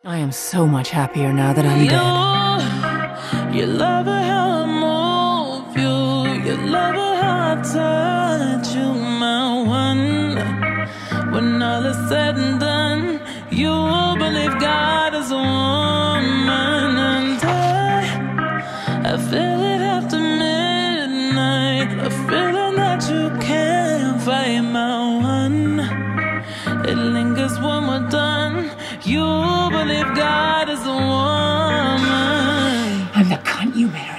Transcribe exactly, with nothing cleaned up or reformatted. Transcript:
I am so much happier now that I'm You, dead. you love her how I move you. You love her how I touch you, my one. When all is said and done, you believe God is a woman. And I, I feel it after midnight, a feeling that you can't fight, my one. It lingers when we're done. You believe God is a woman. I'm the cunt you married.